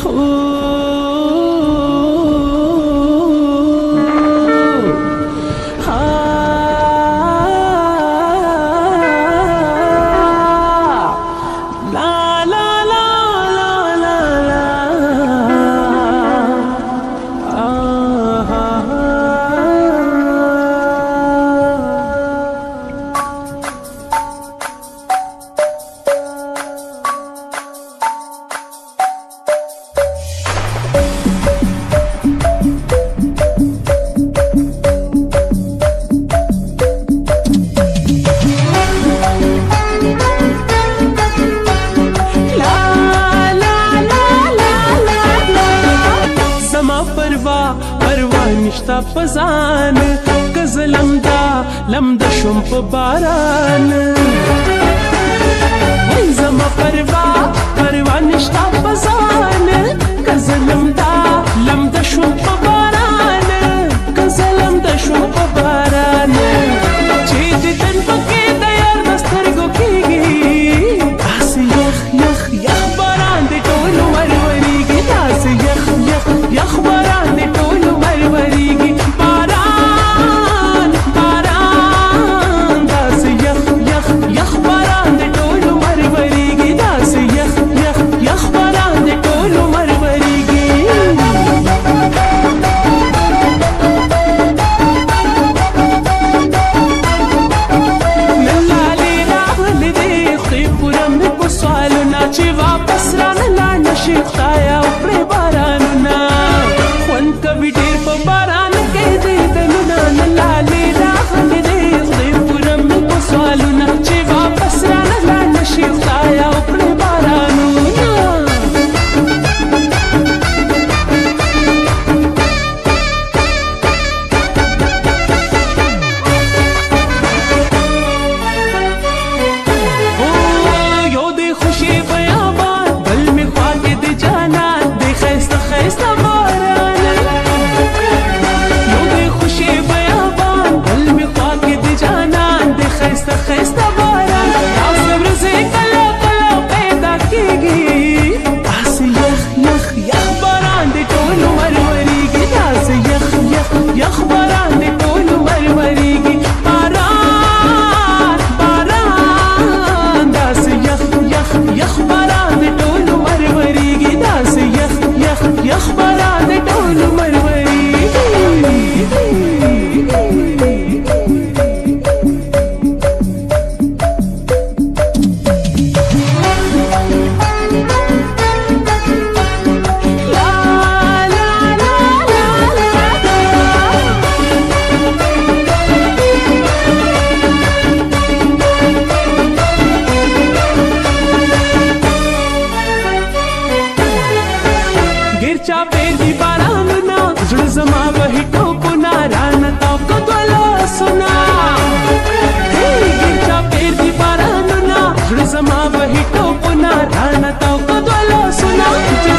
نشتا پزان کز لمدا شم په باران وای زما پروا نشتا پزان کز لمدا شم په باران کز لمدا شم په باران چې دې تن پکې د یار دسترګو کېږي داسې یخ باران دې ټول ورورېږي داسې یخ باران دې ټول ورورېږي خدایا وکړې بارانونه خوند کوي ډېر په باران کې دې دلونه نه لالې راغلې دې خدای پوره مې په سوالونه چې واپس رانه لاړ نشي خدایا وکړې بارانونه زما وهی ټوپونه رانه تاو کدوله سنا ګرچا پیر دی بارانونه زړه زما وهی ټوپونه رانه تاو کدوله سنا